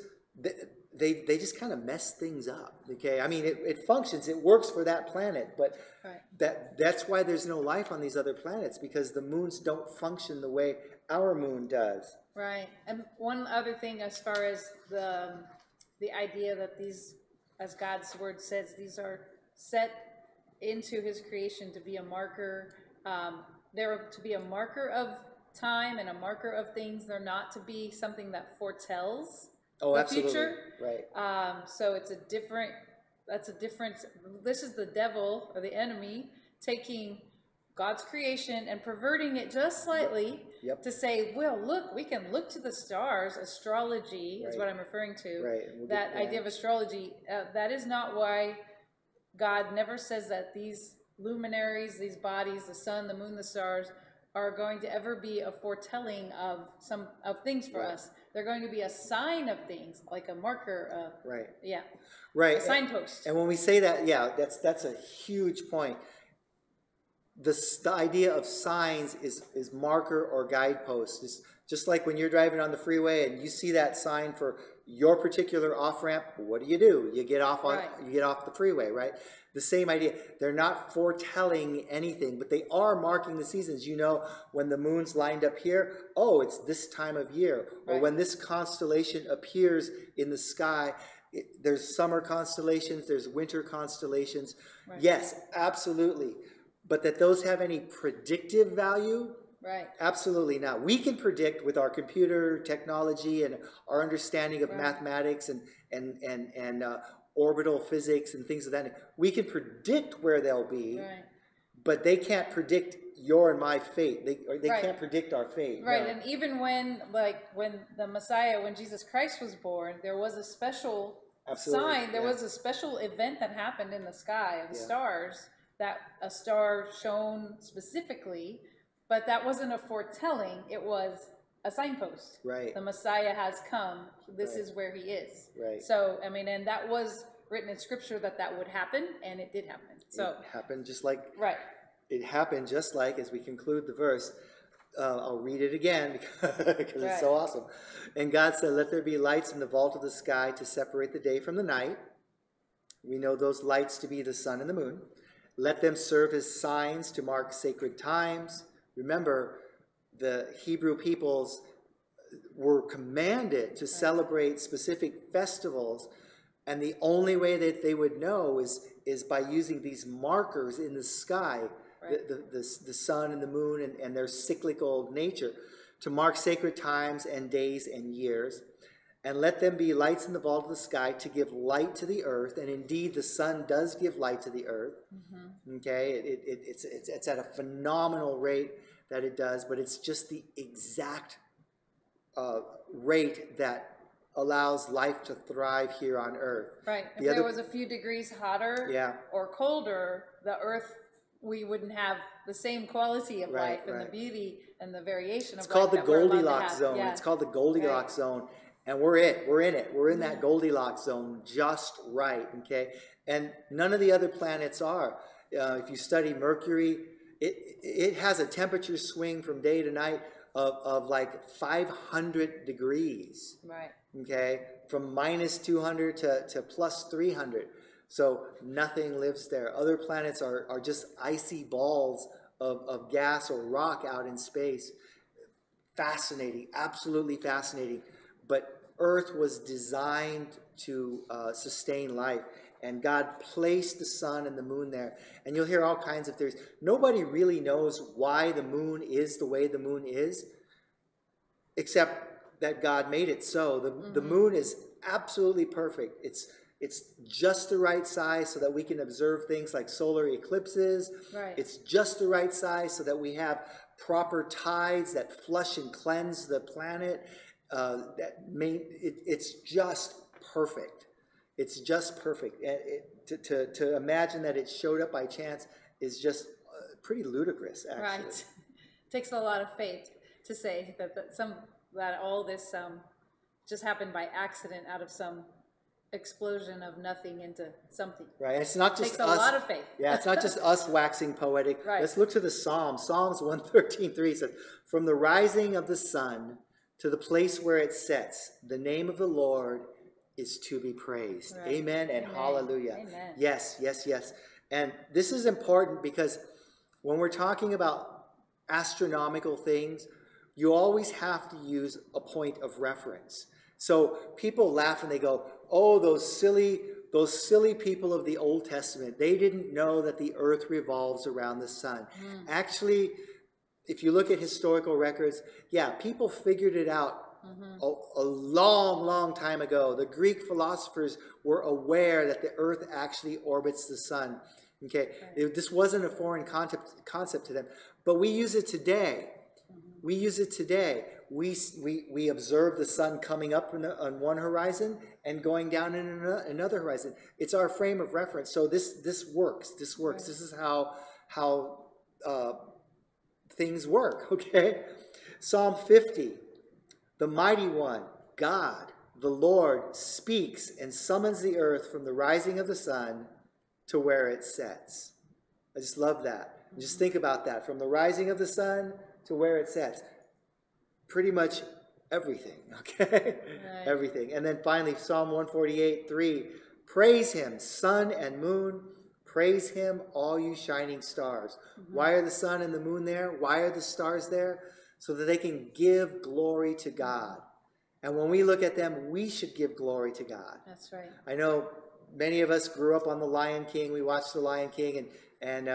S2: they just kind of mess things up. Okay, I mean it functions, it works for that planet, but right. that's why there's no life on these other planets, because the moons don't function the way our moon does.
S1: Right. And one other thing, as far as the idea that these, as God's word says, these are set into his creation to be a marker. They're to be a marker of time and a marker of things. They're not to be something that foretells the
S2: absolutely.
S1: Future.
S2: Right.
S1: So it's that's a different, this is the devil or the enemy taking God's creation and perverting it just slightly. Yep. To say, well, look, we can look to the stars. Astrology is what I'm referring to.
S2: Right.
S1: That idea of astrology, that is not why God never says that these luminaries, these bodies, the sun, the moon, the stars, are going to ever be a foretelling of things for us. They're going to be a sign of things, like a marker.
S2: Right.
S1: Yeah.
S2: Right.
S1: A signpost.
S2: And when we say that, that's a huge point. The idea of signs is marker or guidepost. It's just like when you're driving on the freeway and you see that sign for your particular off-ramp, what do? You get off you get off the freeway, right? The same idea. They're not foretelling anything, but they are marking the seasons. You know, when the moon's lined up here, oh, it's this time of year. Or when this constellation appears in the sky, there's summer constellations, there's winter constellations. Right. Yes, absolutely. But that those have any predictive value?
S1: Right.
S2: Absolutely not. We can predict with our computer technology and our understanding of mathematics and orbital physics and things of that nature. We can predict where they'll be, but they can't predict your and my fate. They can't predict our fate.
S1: Right. No. And even when the Messiah, when Jesus Christ was born, there was a special sign. There was a special event that happened in the sky of the stars. That a star shone specifically, but that wasn't a foretelling. It was a signpost. Right. The Messiah has come. This is where he is. Right. So, I mean, and that was written in Scripture that would happen, and it did happen. So
S2: it happened just like It happened just like, as we conclude the verse. I'll read it again because it's so awesome. And God said, "Let there be lights in the vault of the sky to separate the day from the night." We know those lights to be the sun and the moon. "Let them serve as signs to mark sacred times." Remember, the Hebrew peoples were commanded to celebrate specific festivals, and the only way that they would know is by using these markers in the sky, the sun and the moon and their cyclical nature, to mark sacred times and days and years. "And let them be lights in the vault of the sky to give light to the earth." And indeed, the sun does give light to the earth. Mm-hmm. Okay, it's at a phenomenal rate that it does, but it's just the exact rate that allows life to thrive here on earth.
S1: Right. If there was a few degrees hotter or colder, the earth we wouldn't have the same quality of
S2: Right,
S1: life and
S2: right.
S1: the beauty and the variation
S2: It's
S1: of
S2: called the
S1: life that we're allowed to
S2: Goldilocks
S1: have.
S2: zone.
S1: Yeah.
S2: It's called the Goldilocks zone. And we're in it. We're in that Goldilocks zone just right, okay? And none of the other planets are. If you study Mercury, it has a temperature swing from day to night of like 500 degrees,
S1: Right.
S2: okay? From minus 200 to plus 300. So nothing lives there. Other planets are just icy balls of gas or rock out in space. Fascinating, absolutely fascinating. But Earth was designed to sustain life, and God placed the sun and the moon there. And you'll hear all kinds of theories. Nobody really knows why the moon is the way the moon is, except that God made it so. The moon is absolutely perfect. It's just the right size so that we can observe things like solar eclipses.
S1: Right.
S2: It's just the right size so that we have proper tides that flush and cleanse the planet. It's just perfect. It's just perfect. And to imagine that it showed up by chance is just pretty ludicrous, actually.
S1: Right. Takes a lot of faith to say that all this just happened by accident out of some explosion of nothing into something.
S2: Right. And it's not just
S1: Takes a
S2: us.
S1: lot of faith.
S2: Yeah, it's not just us waxing poetic.
S1: Right.
S2: Let's look to the Psalms. Psalms 113:3 says, "From the rising of the sun to the place where it sets, the name of the Lord is to be praised."
S1: Right.
S2: Amen and
S1: Amen.
S2: hallelujah.
S1: Amen.
S2: Yes, yes, yes. And this is important because when we're talking about astronomical things, you always have to use a point of reference. So people laugh and they go, "Oh, those silly people of the Old Testament, they didn't know that the earth revolves around the sun." Actually, if you look at historical records, yeah, people figured it out a long, long time ago. The Greek philosophers were aware that the earth actually orbits the sun. Okay, this wasn't a foreign concept to them, but we use it today. We use it today. We observe the sun coming up on one horizon and going down in another horizon. It's our frame of reference. So this works. This works.
S1: Right.
S2: This is how things work. Okay. Psalm 50. The mighty one, God, the Lord, speaks and summons the earth from the rising of the sun to where it sets. I just love that. Just think about that. From the rising of the sun to where it sets. Pretty much everything, okay?
S1: Right.
S2: Everything. And then finally, Psalm 148:3, praise him, sun and moon. Praise him, all you shining stars. Why are the sun and the moon there? Why are the stars there? So that they can give glory to God. And when we look at them, we should give glory to God.
S1: That's right.
S2: I know many of us grew up on The Lion King. We watched The Lion King, and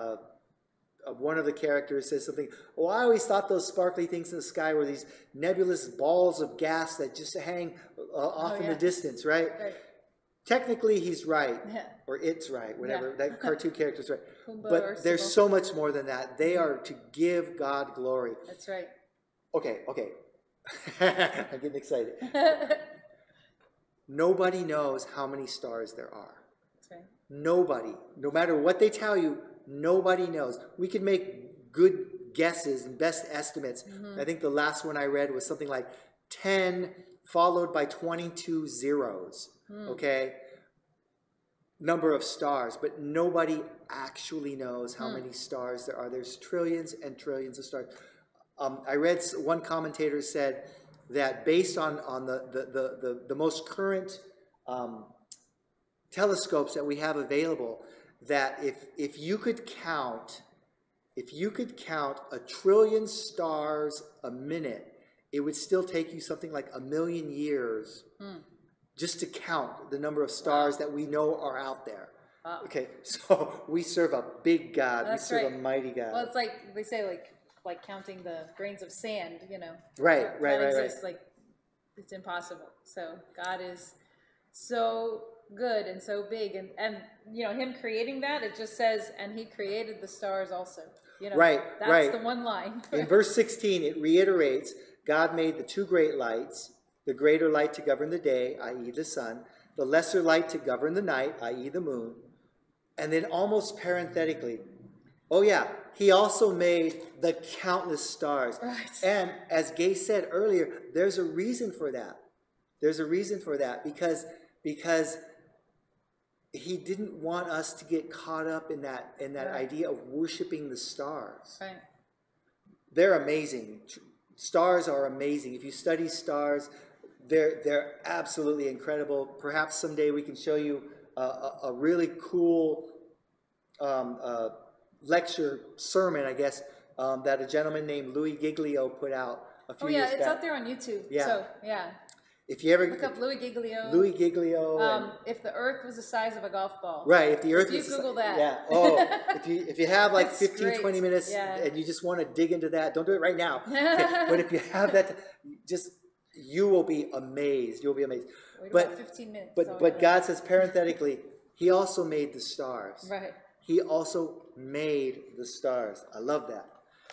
S2: one of the characters says something, "Oh, I always thought those sparkly things in the sky were these nebulous balls of gas that just hang off in the distance," right?
S1: Right.
S2: Technically, he's right,
S1: Yeah.
S2: or it's right, whatever.
S1: Yeah.
S2: That cartoon character's right.
S1: Pumbaa or
S2: But there's
S1: Simba.
S2: so much more than that. They are to give God glory.
S1: That's right.
S2: Okay. I'm getting excited. Nobody knows how many stars there are.
S1: That's right.
S2: Nobody. No matter what they tell you, nobody knows. We can make good guesses and best estimates. I think the last one I read was something like 10 followed by 22 zeros. Okay? Number of stars, but nobody actually knows how many stars there are. There's trillions and trillions of stars. I read one commentator said that based on the most current telescopes that we have available, that if you could count 1 trillion stars a minute, it would still take you something like 1 million years just to count the number of stars that we know are out there.
S1: Wow.
S2: Okay, so we serve a big God.
S1: That's
S2: we serve
S1: right.
S2: a mighty God.
S1: Well, it's like they say, like counting the grains of sand, you know.
S2: Right.
S1: That exists, like, it's impossible. So God is so good and so big, and you know, him creating that, it just says, and he created the stars also. You know,
S2: Right,
S1: that's
S2: right.
S1: the one line.
S2: In verse 16, it reiterates, God made the two great lights, the greater light to govern the day, i.e. the sun, the lesser light to govern the night, i.e. the moon. And then almost parenthetically, Oh yeah, he also made the countless stars.
S1: Right.
S2: And as Gay said earlier, there's a reason for that. There's a reason for that because he didn't want us to get caught up in that
S1: Right.
S2: idea of worshiping the stars.
S1: Right.
S2: They're amazing. Stars are amazing. If you study stars, they're absolutely incredible. Perhaps someday we can show you a really cool lecture sermon, I guess, that a gentleman named Louis Giglio put out a few
S1: Oh yeah,
S2: years
S1: it's
S2: back.
S1: out there on YouTube.
S2: Yeah.
S1: So yeah,
S2: If you ever
S1: look up Louis Giglio.
S2: Louis Giglio, and,
S1: If the Earth was the size of a golf ball.
S2: right? If the Earth
S1: If you
S2: was
S1: Google that.
S2: yeah. Oh, if you have like
S1: It's
S2: 15,
S1: great.
S2: 20 minutes,
S1: Yeah.
S2: and you just want to dig into that, don't do it right now. Okay? But if you have that, just you will be amazed. You'll be amazed.
S1: Wait
S2: But
S1: about 15 minutes.
S2: but God says parenthetically, He also made the stars.
S1: Right.
S2: He also made the stars. I love that.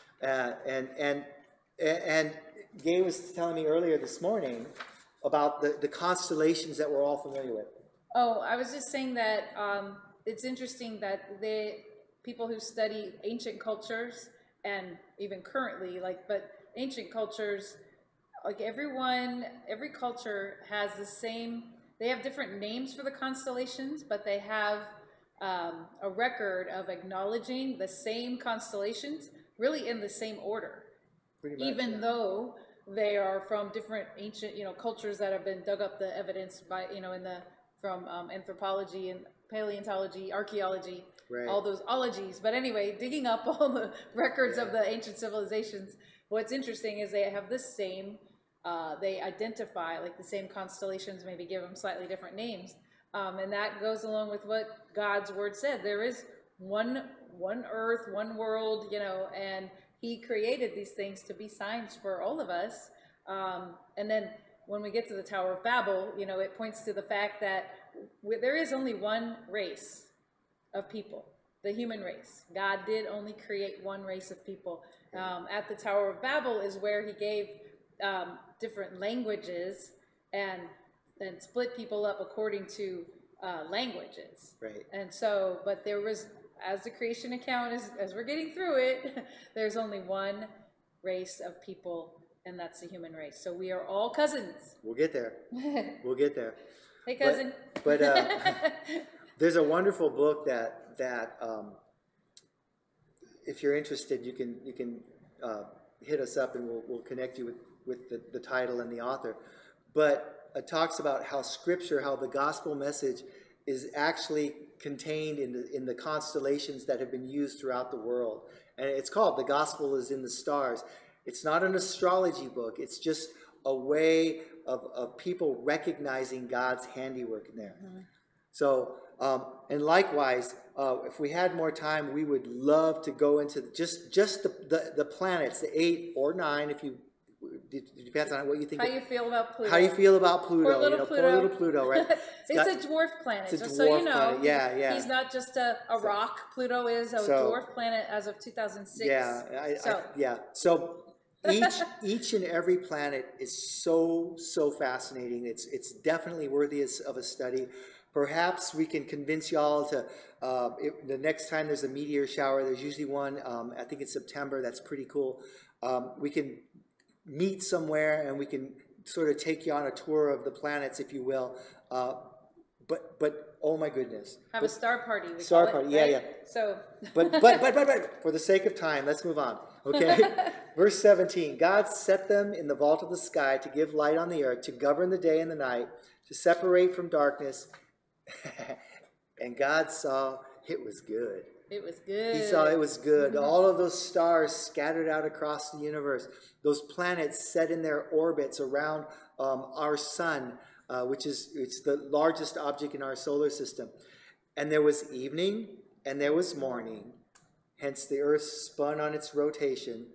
S2: And Gay was telling me earlier this morning about the constellations that we're all familiar with.
S1: Oh, I was just saying that it's interesting that people who study ancient cultures and even currently, but ancient cultures, like every culture has the same, they have different names for the constellations, but they have a record of acknowledging the same constellations really in the same order.
S2: Pretty much.
S1: Even though they are from different ancient, cultures that have been dug up the evidence by, from anthropology and paleontology, archaeology,
S2: Right.
S1: all those ologies. But anyway, digging up all the records of the ancient civilizations, what's interesting is they have the same, they identify like the same constellations, maybe give them slightly different names. And that goes along with what God's word said. There is one earth, one world, and He created these things to be signs for all of us. And then when we get to the Tower of Babel, it points to the fact that there is only one race of people, the human race. God did only create one race of people. At the Tower of Babel is where He gave different languages and split people up according to languages.
S2: Right.
S1: And so, but there was, as the creation account is, as we're getting through it, there's only one race of people, and that's the human race. So we are all cousins.
S2: We'll get there. We'll get there.
S1: Hey, cousin.
S2: But there's a wonderful book that if you're interested, you can hit us up and we'll connect you with the title and the author. But it talks about how Scripture, how the gospel message is actually contained in the constellations that have been used throughout the world. And it's called The Gospel is in the Stars. It's not an astrology book. It's just a way of people recognizing God's handiwork in there. Mm-hmm. So, and likewise, if we had more time, we would love to go into just the planets, the 8 or 9, if you, it depends on what you think.
S1: How you feel about Pluto?
S2: How you feel about Pluto?
S1: Poor little Pluto.
S2: Poor little Pluto, right?
S1: It's a dwarf planet,
S2: it's a
S1: just
S2: dwarf
S1: so you know.
S2: Planet. Yeah.
S1: He's not just a rock. Pluto is a dwarf planet as of 2006.
S2: Yeah. So each and every planet is so fascinating. It's definitely worthy of a study. Perhaps we can convince y'all to, the next time there's a meteor shower, there's usually one, I think it's September, that's pretty cool. We can meet somewhere and we can sort of take you on a tour of the planets, if you will. But oh my goodness.
S1: Have a star party.
S2: Star party, right? Yeah.
S1: So.
S2: but for the sake of time, let's move on. Okay. Verse 17, God set them in the vault of the sky to give light on the earth, to govern the day and the night, to separate from darkness. And God saw it was good.
S1: It was good.
S2: He saw it was good. All of those stars scattered out across the universe, those planets set in their orbits around our sun, it's the largest object in our solar system. And there was evening and there was morning, hence the earth spun on its rotation,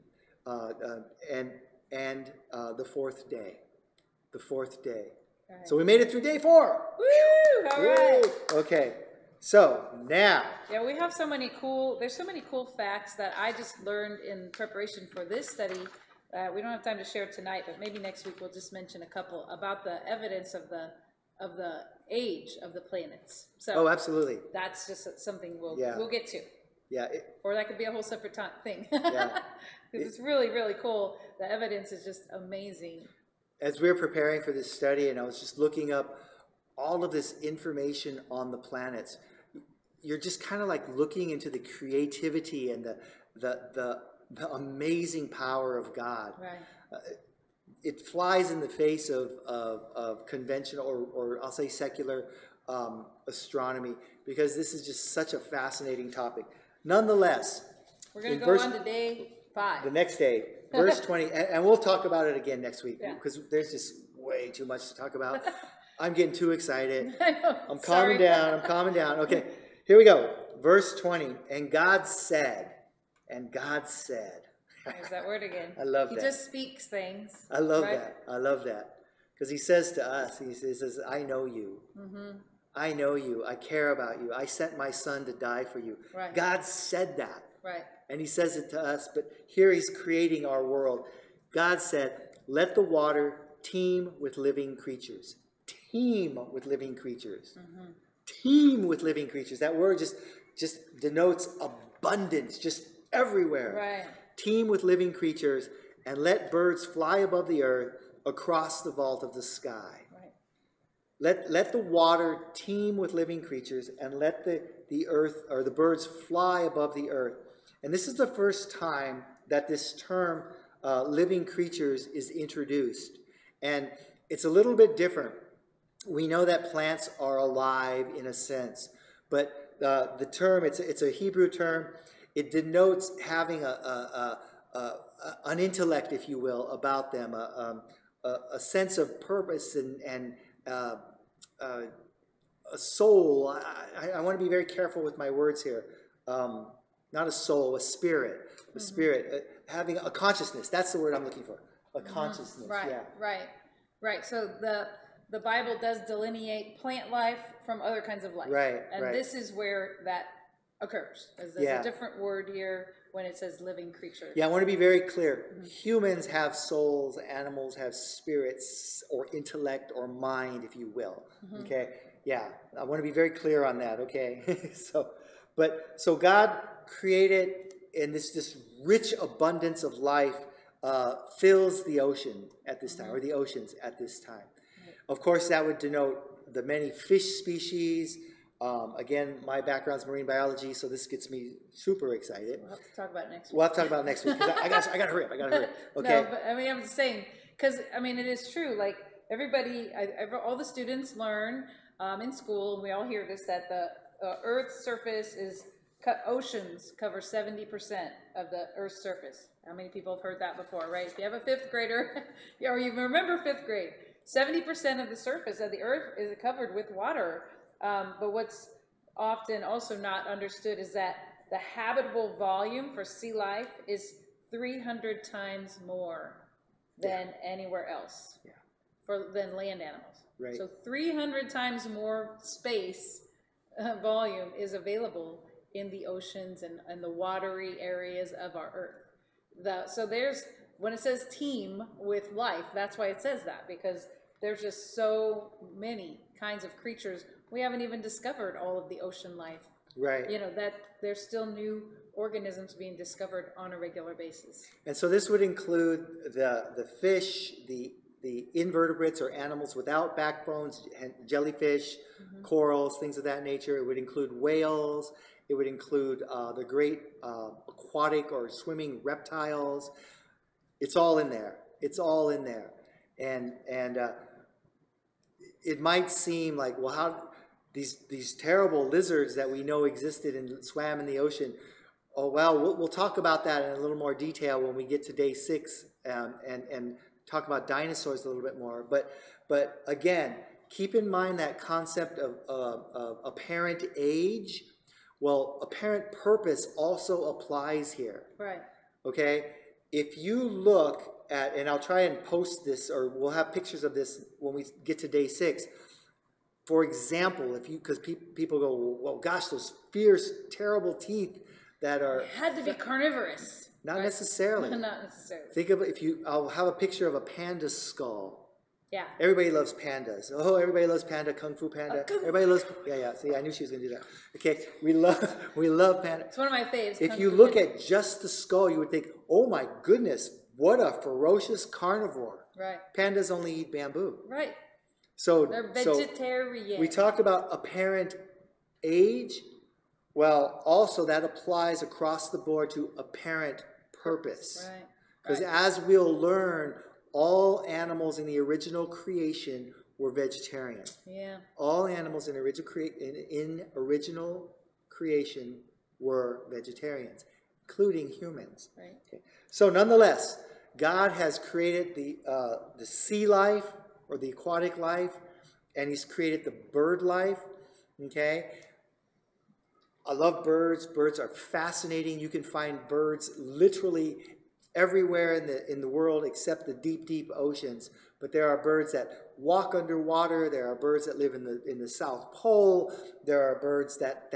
S2: and the fourth day. The fourth day. Right. So we made it through day 4.
S1: Woo! All right.
S2: Okay. So now.
S1: Yeah, we have there's so many cool facts that I just learned in preparation for this study. We don't have time to share tonight, but maybe next week we'll just mention a couple about the evidence of the age of the planets. So
S2: oh, absolutely.
S1: that's just something we'll get to.
S2: Yeah.
S1: Or that could be a whole separate thing.
S2: Yeah.
S1: Because it's really, really cool. The evidence is just amazing.
S2: As we were preparing for this study, and I was just looking up all of this information on the planets, you're just kind of like looking into the creativity and the amazing power of God.
S1: Right.
S2: It flies in the face of conventional or I'll say secular astronomy, because this is just such a fascinating topic. Nonetheless,
S1: We're going
S2: in
S1: to go
S2: verse-
S1: on to day 5.
S2: the next day, verse 20, and we'll talk about it again next week,
S1: Yeah.
S2: because there's just way too much to talk about. I'm getting too excited.
S1: I know.
S2: I'm
S1: Sorry.
S2: calming down. I'm calming down. Okay, here we go. Verse 20. And God said,
S1: There's that word again.
S2: I love
S1: he
S2: that.
S1: just speaks things.
S2: I love
S1: right?
S2: that. I love that. Because he says to us, he says, I know you. I know you. I care about you. I sent my son to die for you.
S1: Right.
S2: God said that.
S1: Right.
S2: And he says it to us, but here he's creating our world. God said, let the water teem with living creatures. Teem with living creatures. Teem with living creatures. That word just denotes abundance, just everywhere.
S1: Right.
S2: Teem with living creatures, and let birds fly above the earth across the vault of the sky.
S1: Right.
S2: Let the water teem with living creatures, and let the earth or the birds fly above the earth. And this is the first time that this term living creatures is introduced. And it's a little bit different. We know that plants are alive in a sense, but the term, it's a Hebrew term. It denotes having an intellect, if you will, about them, a sense of purpose and a soul. I want to be very careful with my words here. Not a soul, a spirit. A spirit, having a consciousness. That's the word I'm looking for. A consciousness.
S1: Right.
S2: Yeah.
S1: Right. So the Bible does delineate plant life from other kinds of life.
S2: Right.
S1: And
S2: right.
S1: this is where that occurs. There's
S2: Yeah.
S1: a different word here when it says living creature.
S2: Yeah, I want to be very clear. Humans have souls, animals have spirits or intellect or mind, if you will. Okay? Yeah, I want to be very clear on that, okay? So God created, and this rich abundance of life fills the ocean at this time, or the oceans at this time. Of course, that would denote the many fish species. Again, my background's marine biology, so this gets me super excited.
S1: We'll have to talk about it next week.
S2: We'll have to talk about it next week, because I got to hurry up. Okay.
S1: No, but I mean, I'm just saying, because I mean, it is true. Like all the students learn in school, and we all hear this, that the Earth's surface is oceans cover 70% of the Earth's surface. How many people have heard that before, right? If you have a fifth grader, or you remember fifth grade, 70% of the surface of the Earth is covered with water. But what's often also not understood is that the habitable volume for sea life is 300 times more than anywhere else than land animals.
S2: Right.
S1: So 300 times more space volume is available in the oceans and the watery areas of our Earth. So when it says teem with life, that's why it says that, because there's just so many kinds of creatures. We haven't even discovered all of the ocean life.
S2: Right.
S1: You know, that there's still new organisms being discovered on a regular basis.
S2: And so this would include the fish, the invertebrates or animals without backbones, jellyfish, corals, things of that nature. It would include whales. It would include the great aquatic or swimming reptiles. It's all in there. It's all in there. And it might seem like, well, how these terrible lizards that we know existed and swam in the ocean. Oh, well, we'll talk about that in a little more detail when we get to day 6 and talk about dinosaurs a little bit more. But again, keep in mind that concept of apparent age. Well, apparent purpose also applies here.
S1: Right.
S2: Okay? If you look at, and I'll try and post this, or we'll have pictures of this when we get to day 6. For example, because people go, well, gosh, those fierce, terrible teeth that are...
S1: It had to be carnivorous.
S2: Not
S1: right?
S2: necessarily.
S1: Not necessarily.
S2: Think of, I'll have a picture of a panda skull.
S1: Yeah.
S2: Everybody loves pandas. Oh, everybody loves panda, Kung Fu Panda.
S1: Kung Fu
S2: Everybody loves, yeah. See, I knew she was going to do that. Okay, we love panda.
S1: It's one of my faves.
S2: If
S1: Kung
S2: you
S1: Fu
S2: look
S1: Panda.
S2: at just the skull, you would think, oh my goodness, what a ferocious carnivore.
S1: Right.
S2: Pandas only eat bamboo.
S1: Right.
S2: So,
S1: They're
S2: so
S1: vegetarian.
S2: we talked about apparent age. Well, also that applies across the board to apparent purpose.
S1: Right.
S2: Because
S1: Right.
S2: as we'll learn, all animals in the original creation were vegetarian.
S1: Yeah.
S2: All animals in original creation were vegetarians, including humans.
S1: Right.
S2: Okay. So nonetheless, God has created the sea life or the aquatic life, and He's created the bird life. Okay. I love birds. Birds are fascinating. You can find birds literally everywhere in the world except the deep, deep oceans. But there are birds that walk underwater. There are birds that live in the South Pole. There are birds that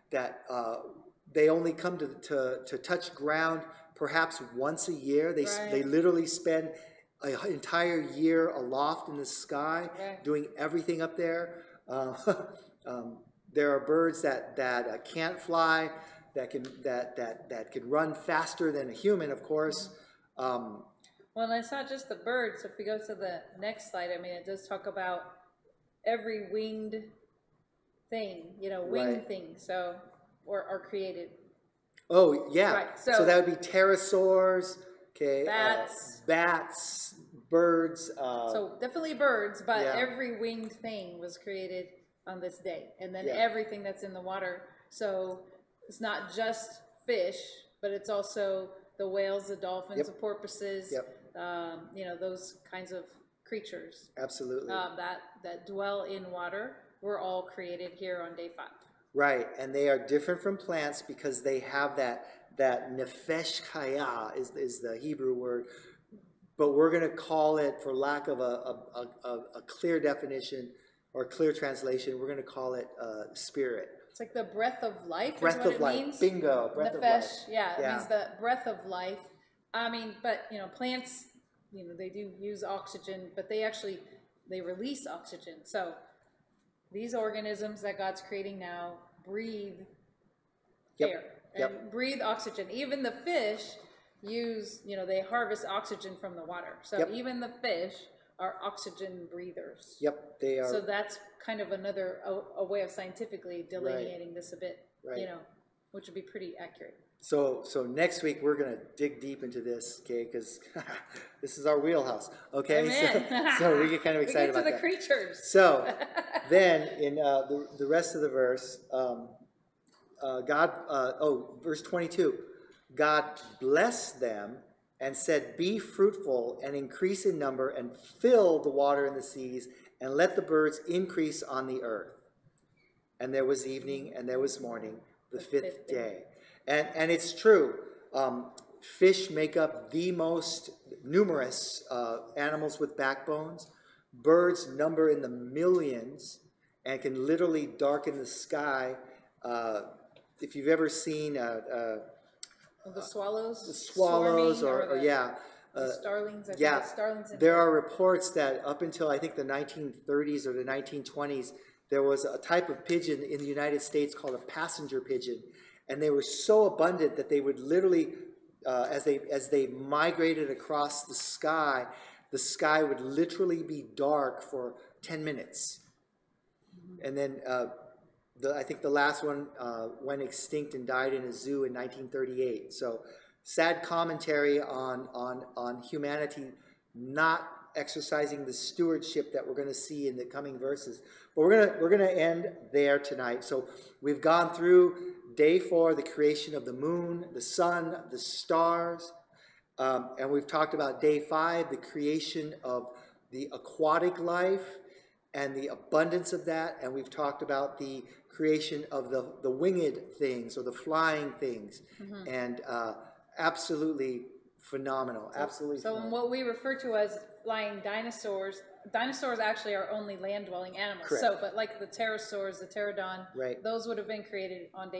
S2: they only come to touch ground perhaps once a year. They literally spend an entire year aloft in the sky, doing everything up there. There are birds that can't fly, that can run faster than a human, of course.
S1: Well, and it's not just the birds. If we go to the next slide, I mean, it does talk about every winged thing, winged things, so are created.
S2: Oh yeah.
S1: Right.
S2: So that would be pterosaurs. Okay.
S1: Bats,
S2: birds.
S1: So definitely birds, but
S2: yeah.
S1: every winged thing was created on this day, and then everything that's in the water. So it's not just fish, but it's also the whales, the dolphins, the porpoises, those kinds of creatures.
S2: Absolutely.
S1: That dwell in water were all created here on day 5.
S2: Right, and they are different from plants because they have that nefesh chaya is the Hebrew word, but we're going to call it, for lack of a clear definition or clear translation, we're going to call it spirit.
S1: It's like the breath of life.
S2: Breath
S1: is what
S2: of life.
S1: Means.
S2: Bingo. Breath
S1: Nefesh,
S2: of life.
S1: yeah, it means the breath of life. I mean, but plants, they do use oxygen, but they release oxygen. So these organisms that God's creating now breathe air and breathe oxygen. Even the fish use, they harvest oxygen from the water. So even the fish are oxygen breathers.
S2: Yep, they are.
S1: So that's kind of another a way of scientifically delineating this a bit, which would be pretty accurate.
S2: So next week we're going to dig deep into this, okay? Because this is our wheelhouse, okay? So we get kind of excited about that.
S1: We get to the creatures.
S2: So then in the rest of the verse, verse 22, God blessed them and said, "Be fruitful and increase in number and fill the water in the seas and let the birds increase on the earth." And there was evening and there was morning, the fifth day. And it's true. Fish make up the most numerous animals with backbones. Birds number in the millions and can literally darken the sky. If you've ever seen
S1: the swallows?
S2: The swallows
S1: the starlings. Starlings
S2: there are reports that up until I think the 1930s or the 1920s, there was a type of pigeon in the United States called a passenger pigeon, and they were so abundant that they would literally, as they migrated across the sky would literally be dark for 10 minutes, and then I think the last one went extinct and died in a zoo in 1938. So sad commentary on humanity not exercising the stewardship that we're going to see in the coming verses. But we're gonna end there tonight. So we've gone through day 4, the creation of the moon, the sun, the stars, and we've talked about day 5, the creation of the aquatic life and the abundance of that, and we've talked about the creation of the winged things or the flying things, and absolutely phenomenal, absolutely phenomenal.
S1: What we refer to as flying dinosaurs actually are only land-dwelling animals.
S2: Correct.
S1: So, but like the pterosaurs, the pterodon,
S2: right,
S1: those would have been created on day 5.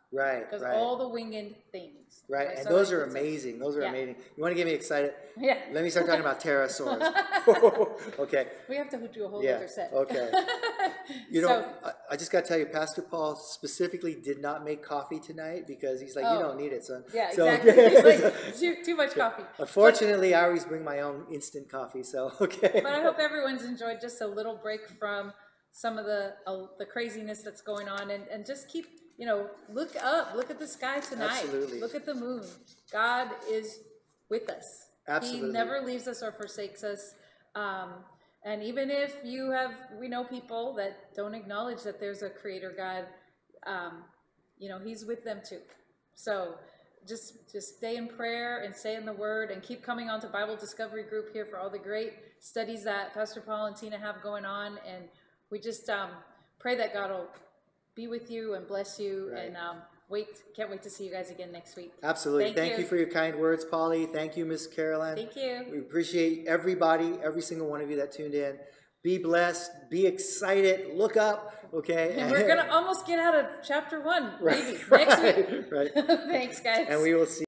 S2: Right,
S1: Because
S2: right.
S1: all the winged things.
S2: Right,
S1: That's
S2: and
S1: all
S2: those
S1: that
S2: are
S1: puts us.
S2: amazing. Those are
S1: Yeah.
S2: amazing. You want to get me excited?
S1: Yeah.
S2: Let me start talking about pterosaurs. Okay,
S1: We have to do a whole
S2: yeah,
S1: other set.
S2: okay. You
S1: So,
S2: know, I just got to tell you, Pastor Paul specifically did not make coffee tonight because he's like, you
S1: Oh.
S2: don't need it, son.
S1: yeah,
S2: So-
S1: exactly. He's like, too much coffee.
S2: Unfortunately, I always bring my own instant coffee, so okay.
S1: But I hope everyone's enjoyed just a little break from some of the craziness that's going on, and just keep, look up, look at the sky tonight.
S2: Absolutely.
S1: Look at the moon. God is with us.
S2: Absolutely.
S1: He never leaves us or forsakes us. And even if we know people that don't acknowledge that there's a creator God, he's with them too. So just stay in prayer and stay in the Word and keep coming onto Bible Discovery Group here for all the great studies that Pastor Paul and Tina have going on. And we just pray that God will be with you and bless you.
S2: Right.
S1: And can't wait to see you guys again next week.
S2: Absolutely. Thank you for your kind words, Polly. Thank you, Miss Caroline.
S1: Thank you.
S2: We appreciate everybody, every single one of you that tuned in. Be blessed. Be excited. Look up. Okay.
S1: And we're going to almost get out of chapter 1, maybe,
S2: right,
S1: next week.
S2: Right.
S1: Thanks, guys.
S2: And we will see